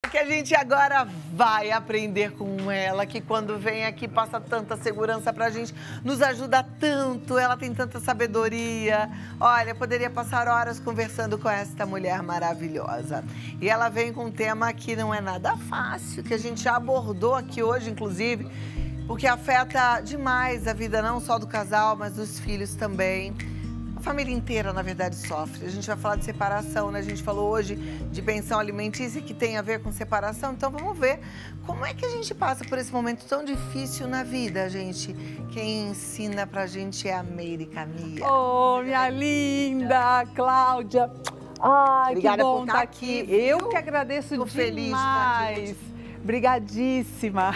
que a gente agora vai aprender com ela, que quando vem aqui passa tanta segurança pra gente, nos ajuda tanto, ela tem tanta sabedoria. Olha, poderia passar horas conversando com esta mulher maravilhosa. E ela vem com um tema que não é nada fácil, que a gente já abordou aqui hoje, inclusive, porque afeta demais a vida não só do casal, mas dos filhos também. A família inteira, na verdade, sofre. A gente vai falar de separação, né? A gente falou hoje de pensão alimentícia, que tem a ver com separação. Então, vamos ver como é que a gente passa por esse momento tão difícil na vida, gente. Quem ensina pra gente é a Meire Camille. Oh, minha linda Cláudia. Ai, obrigada que bom por estar aqui. Eu que agradeço demais. Feliz de estar aqui. Obrigadíssima.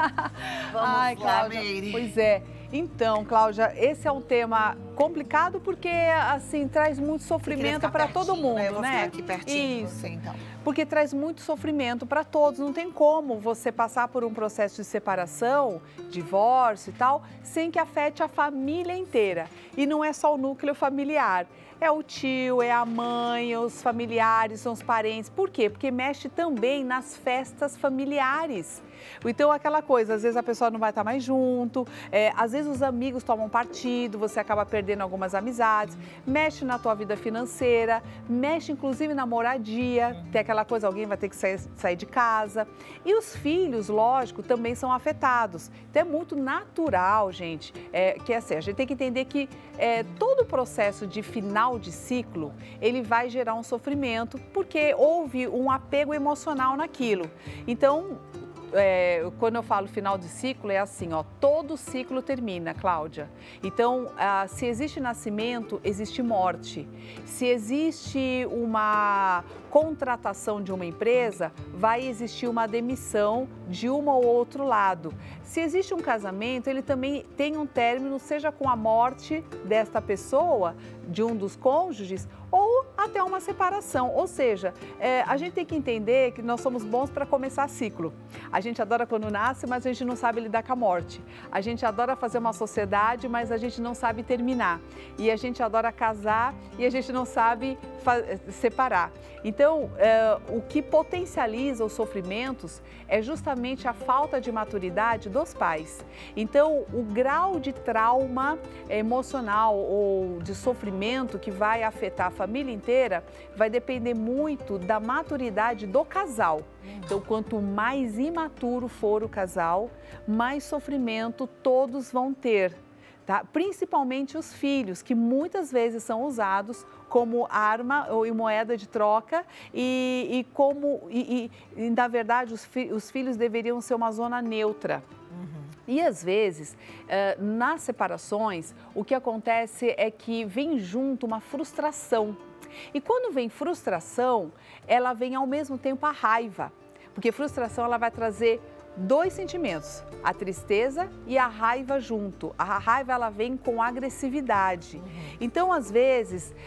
Vamos Ai, lá, Cláudia. Meire. Pois é. Então, Cláudia, esse é um tema complicado porque, assim, traz muito sofrimento para todo mundo, né? Eu vou né? ficar aqui pertinho. Isso. Você, então. Porque traz muito sofrimento para todos. Não tem como você passar por um processo de separação, divórcio e tal, sem que afete a família inteira. E não é só o núcleo familiar. É o tio, é a mãe, os familiares, são os parentes. Por quê? Porque mexe também nas festas familiares. Então, aquela coisa, às vezes a pessoa não vai estar mais junto, às vezes os amigos tomam partido, você acaba perdendo algumas amizades, mexe na tua vida financeira, mexe inclusive na moradia, tem aquela coisa, alguém vai ter que sair de casa. E os filhos, lógico, também são afetados. Então, é muito natural, gente, que assim, a gente tem que entender que todo o processo de final de ciclo, ele vai gerar um sofrimento, porque houve um apego emocional naquilo. Então, quando eu falo final de ciclo, é assim, ó, todo ciclo termina, Cláudia. Então, se existe nascimento, existe morte. Se existe uma contratação de uma empresa, vai existir uma demissão de um ou outro lado. Se existe um casamento, ele também tem um término, seja com a morte desta pessoa, de um dos cônjuges, ou até uma separação. Ou seja, a gente tem que entender que nós somos bons para começar ciclo. A gente adora quando nasce, mas a gente não sabe lidar com a morte. A gente adora fazer uma sociedade, mas a gente não sabe terminar. E a gente adora casar e a gente não sabe separar. Então, o que potencializa os sofrimentos é justamente a falta de maturidade dos pais. Então, o grau de trauma emocional ou de sofrimento que vai afetar a família inteira vai depender muito da maturidade do casal. Então, quanto mais imaturo for o casal, mais sofrimento todos vão ter. Tá? Principalmente os filhos, que muitas vezes são usados como arma ou moeda de troca e na verdade, os filhos deveriam ser uma zona neutra. E às vezes, nas separações, o que acontece é que vem junto uma frustração. E quando vem frustração, ela vem ao mesmo tempo a raiva, porque frustração ela vai trazer dois sentimentos, a tristeza e a raiva junto. A raiva ela vem com agressividade. Então, às vezes,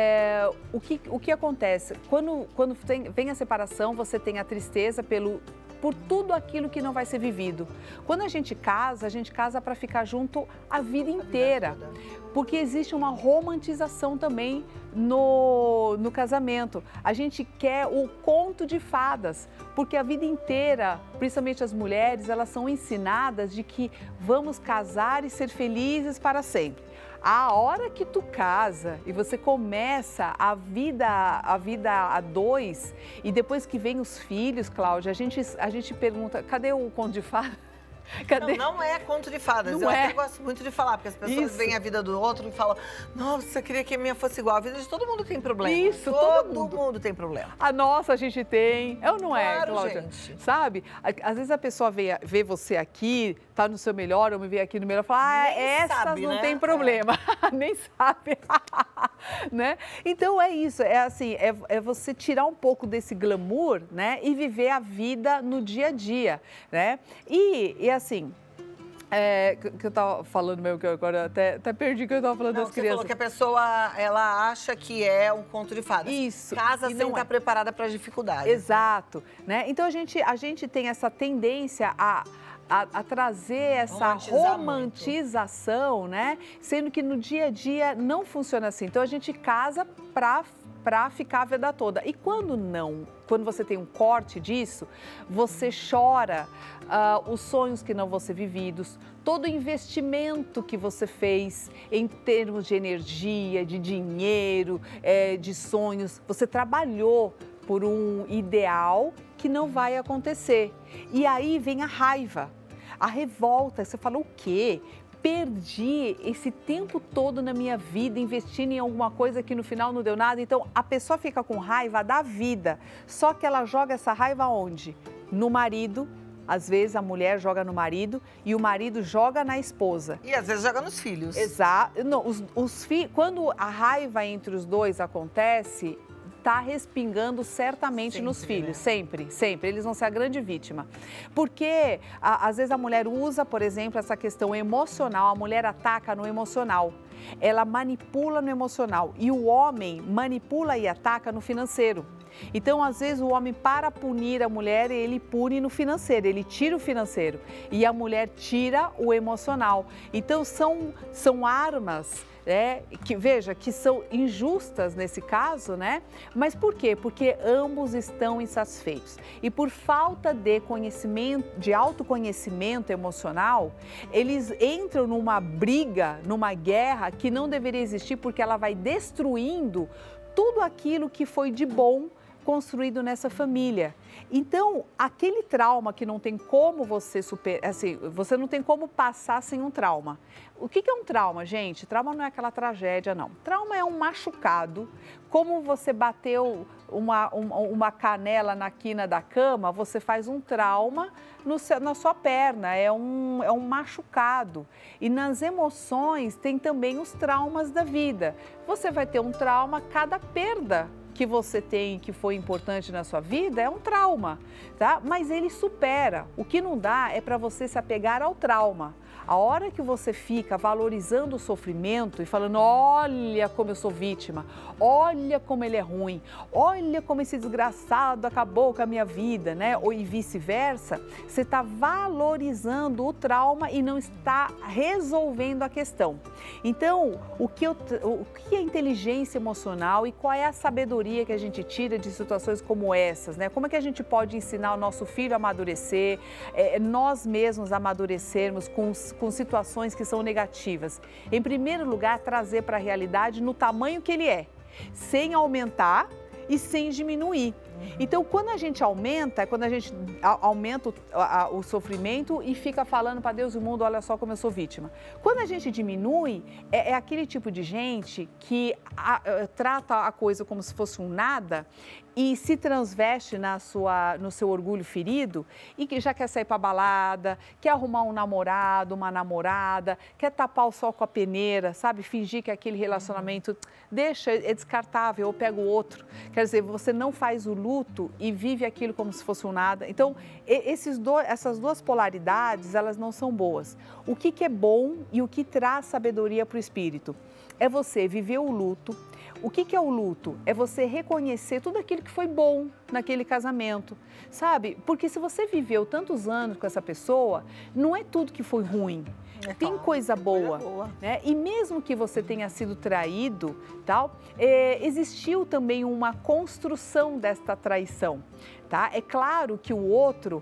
o que acontece? Quando vem a separação, você tem a tristeza por tudo aquilo que não vai ser vivido. Quando a gente casa para ficar junto a vida inteira. Porque existe uma romantização também no casamento. A gente quer o conto de fadas, porque a vida inteira, principalmente as mulheres, elas são ensinadas de que vamos casar e ser felizes para sempre. A hora que tu casa e você começa a vida a dois, e depois que vem os filhos, Cláudia, a gente pergunta, cadê o conto de fadas? Cadê? Não é conto de fadas, não eu até gosto muito de falar, porque as pessoas veem a vida do outro e falam, nossa, eu queria que a minha fosse igual, a vida de todo mundo tem problema. Isso, todo mundo tem problema. A nossa a gente tem, é ou não é, claro, Cláudia? Gente. Sabe, às vezes a pessoa vê você aqui, tá no seu melhor, ou me vê aqui no melhor, fala, essas sabe, não né? tem problema, nem sabe, né? Então é isso, é assim, é você tirar um pouco desse glamour, né, e viver a vida no dia a dia, né? E assim, que eu tava falando mesmo, que eu agora até perdi que eu tava falando das crianças. Você falou que a pessoa, ela acha que é um conto de fadas. Isso. Casa sem estar preparada para as dificuldades. Exato, né? Então a gente tem essa tendência a trazer essa romantização, né? Sendo que no dia a dia não funciona assim. Então a gente casa para para ficar a vida toda. E quando não, quando você tem um corte disso, você chora os sonhos que não vão ser vividos, todo o investimento que você fez em termos de energia, de dinheiro, de sonhos. Você trabalhou por um ideal que não vai acontecer. E aí vem a raiva, a revolta. Você fala, o quê? Perdi esse tempo todo na minha vida investindo em alguma coisa que no final não deu nada. Então, a pessoa fica com raiva da vida, só que ela joga essa raiva onde? No marido. Às vezes a mulher joga no marido e o marido joga na esposa. E às vezes joga nos filhos. Exato. Não, quando a raiva entre os dois acontece, está respingando certamente sempre, nos filhos, né? Sempre, sempre. Eles vão ser a grande vítima. Porque, às vezes, a mulher usa, por exemplo, essa questão emocional, a mulher ataca no emocional. Ela manipula no emocional e o homem manipula e ataca no financeiro. Então, às vezes, o homem, para punir a mulher, ele pune no financeiro, ele tira o financeiro e a mulher tira o emocional. Então, são armas, que, veja, que são injustas nesse caso, né? Mas por quê? Porque ambos estão insatisfeitos. E por falta de conhecimento, de autoconhecimento emocional, eles entram numa briga, numa guerra que não deveria existir, porque ela vai destruindo tudo aquilo que foi de bom construído nessa família. Então, aquele trauma que não tem como você superar, assim, você não tem como passar sem um trauma. O que é um trauma, gente? Trauma não é aquela tragédia, não. Trauma é um machucado. Como você bateu uma canela na quina da cama, você faz um trauma na sua perna, é um machucado. E nas emoções tem também os traumas da vida. Você vai ter um trauma, cada perda que você tem, que foi importante na sua vida, é um trauma, tá? Mas ele supera. O que não dá é para você se apegar ao trauma. A hora que você fica valorizando o sofrimento e falando, olha como eu sou vítima, olha como ele é ruim, olha como esse desgraçado acabou com a minha vida, né? Ou e vice-versa, você está valorizando o trauma e não está resolvendo a questão. Então, o que é inteligência emocional e qual é a sabedoria que a gente tira de situações como essas, né? Como é que a gente pode ensinar o nosso filho a amadurecer, nós mesmos a amadurecermos com situações que são negativas? Em primeiro lugar, trazer para a realidade no tamanho que ele é, sem aumentar e sem diminuir. Então, quando a gente aumenta o sofrimento e fica falando para Deus e o mundo, olha só como eu sou vítima. Quando a gente diminui, é aquele tipo de gente que trata a coisa como se fosse um nada e se transveste no seu orgulho ferido e que já quer sair para balada, quer arrumar um namorado, uma namorada, quer tapar o sol com a peneira, sabe? Fingir que aquele relacionamento deixa, é descartável, ou pega o outro. Quer dizer, você não faz o luto e vive aquilo como se fosse um nada. Então, essas duas polaridades, elas não são boas. O que é bom e o que traz sabedoria para o espírito? É você viver o luto. O que é o luto? É você reconhecer tudo aquilo que foi bom naquele casamento, sabe? Porque se você viveu tantos anos com essa pessoa, não é tudo que foi ruim. Tem coisa boa, né? E mesmo que você tenha sido traído, tal, existiu também uma construção desta traição, tá? É claro que o outro,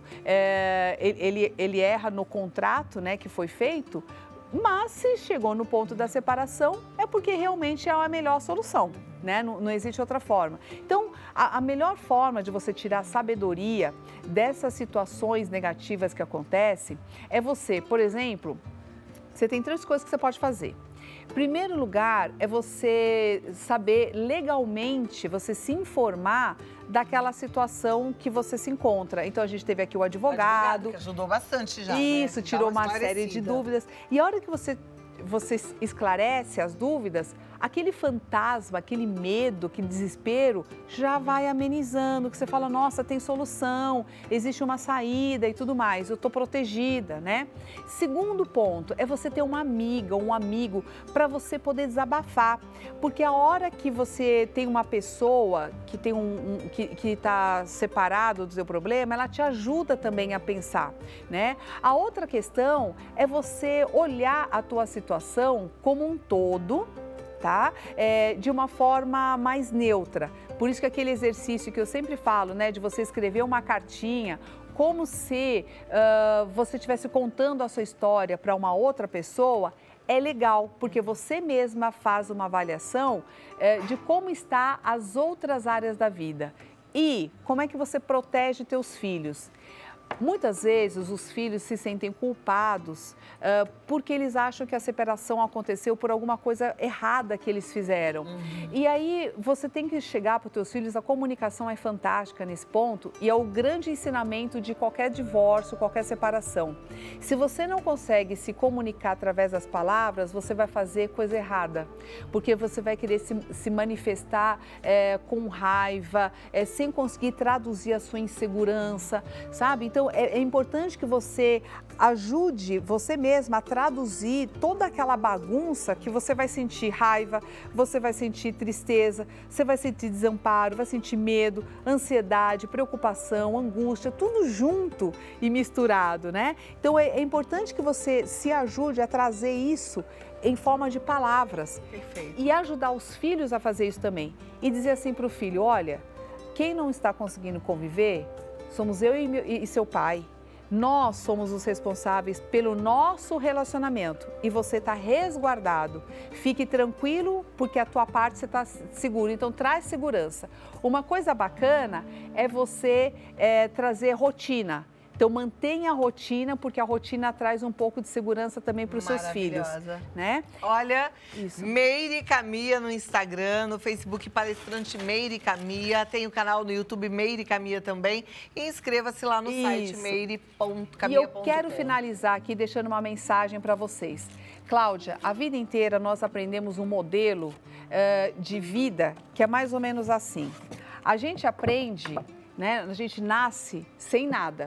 ele erra no contrato, né, que foi feito, mas se chegou no ponto da separação, é porque realmente é a melhor solução, né? Não existe outra forma. Então, a melhor forma de você tirar sabedoria dessas situações negativas que acontecem é você, por exemplo, você tem 3 coisas que você pode fazer. Primeiro lugar, é você saber legalmente, você se informar daquela situação que você se encontra. Então, a gente teve aqui o advogado. Que ajudou bastante já. Isso, né? tirou uma série de dúvidas. E a hora que você esclarece as dúvidas, aquele fantasma, aquele medo, aquele desespero já vai amenizando, que você fala, nossa, tem solução, existe uma saída e tudo mais, eu estou protegida, né? Segundo ponto, é você ter uma amiga, um amigo, para você poder desabafar, porque a hora que você tem uma pessoa que tem que está separado do seu problema, ela te ajuda também a pensar, né? A outra questão é você olhar a tua situação como um todo, tá? De uma forma mais neutra. Por isso que aquele exercício que eu sempre falo, né, de você escrever uma cartinha, como se você estivesse contando a sua história para uma outra pessoa, é legal, porque você mesma faz uma avaliação de como está as outras áreas da vida e como é que você protege teus filhos. Muitas vezes os filhos se sentem culpados porque eles acham que a separação aconteceu por alguma coisa errada que eles fizeram. E aí você tem que chegar para os teus filhos, a comunicação é fantástica nesse ponto e é o grande ensinamento de qualquer divórcio, qualquer separação. Se você não consegue se comunicar através das palavras, você vai fazer coisa errada, porque você vai querer se manifestar com raiva, sem conseguir traduzir a sua insegurança, sabe? Então, é importante que você ajude você mesma a traduzir toda aquela bagunça que você vai sentir raiva, você vai sentir tristeza, você vai sentir desamparo, vai sentir medo, ansiedade, preocupação, angústia, tudo junto e misturado, né? Então, é importante que você se ajude a trazer isso em forma de palavras. Perfeito. E ajudar os filhos a fazer isso também. E dizer assim para o filho, olha, quem não está conseguindo conviver somos eu e seu pai. Nós somos os responsáveis pelo nosso relacionamento e você está resguardado. Fique tranquilo porque a tua parte você está seguro, então traz segurança. Uma coisa bacana é você trazer rotina. Então mantenha a rotina, porque a rotina traz um pouco de segurança também para os seus filhos, né? Olha, isso. Meire Camia no Instagram, no Facebook Palestrante Meire Camia, tem o canal no YouTube Meire Camia também. E inscreva-se lá no site meire.camia.com. E eu quero finalizar aqui deixando uma mensagem para vocês. Cláudia, a vida inteira nós aprendemos um modelo de vida que é mais ou menos assim. A gente aprende, né? A gente nasce sem nada.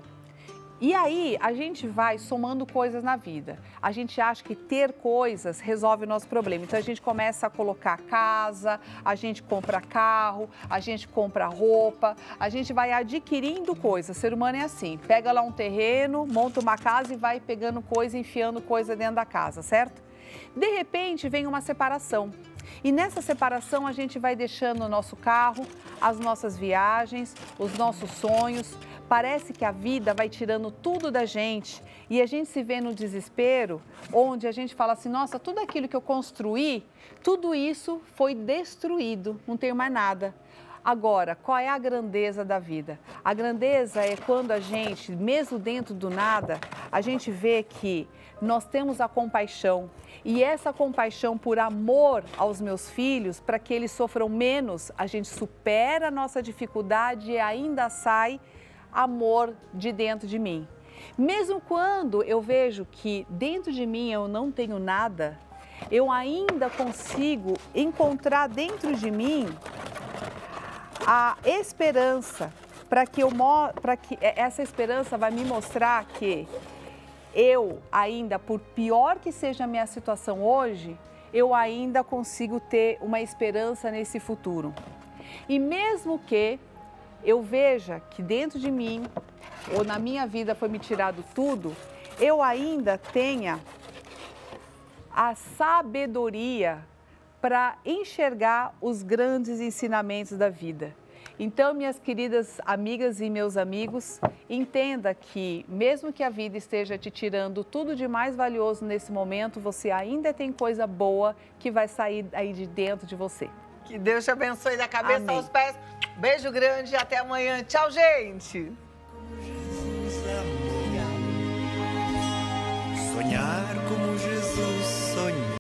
E aí, a gente vai somando coisas na vida. A gente acha que ter coisas resolve o nosso problema. Então, a gente começa a colocar casa, a gente compra carro, a gente compra roupa, a gente vai adquirindo coisas. O ser humano é assim, pega lá um terreno, monta uma casa e vai pegando coisa, enfiando coisa dentro da casa, certo? De repente, vem uma separação. E nessa separação, a gente vai deixando o nosso carro, as nossas viagens, os nossos sonhos. Parece que a vida vai tirando tudo da gente e a gente se vê no desespero, onde a gente fala assim, nossa, tudo aquilo que eu construí, tudo isso foi destruído, não tenho mais nada. Agora, qual é a grandeza da vida? A grandeza é quando a gente, mesmo dentro do nada, a gente vê que nós temos a compaixão. E essa compaixão por amor aos meus filhos, para que eles sofram menos, a gente supera a nossa dificuldade e ainda sai amor de dentro de mim. Mesmo quando eu vejo que dentro de mim eu não tenho nada, eu ainda consigo encontrar dentro de mim a esperança, para que essa esperança vai me mostrar que eu ainda, por pior que seja a minha situação hoje, eu ainda consigo ter uma esperança nesse futuro. E mesmo que eu veja que dentro de mim, ou na minha vida foi me tirado tudo, eu ainda tenha a sabedoria para enxergar os grandes ensinamentos da vida. Então, minhas queridas amigas e meus amigos, entenda que mesmo que a vida esteja te tirando tudo de mais valioso nesse momento, você ainda tem coisa boa que vai sair aí de dentro de você. Que Deus te abençoe da cabeça Amém. aos pés. Beijo grande e até amanhã. Tchau, gente. Sonhar como Jesus.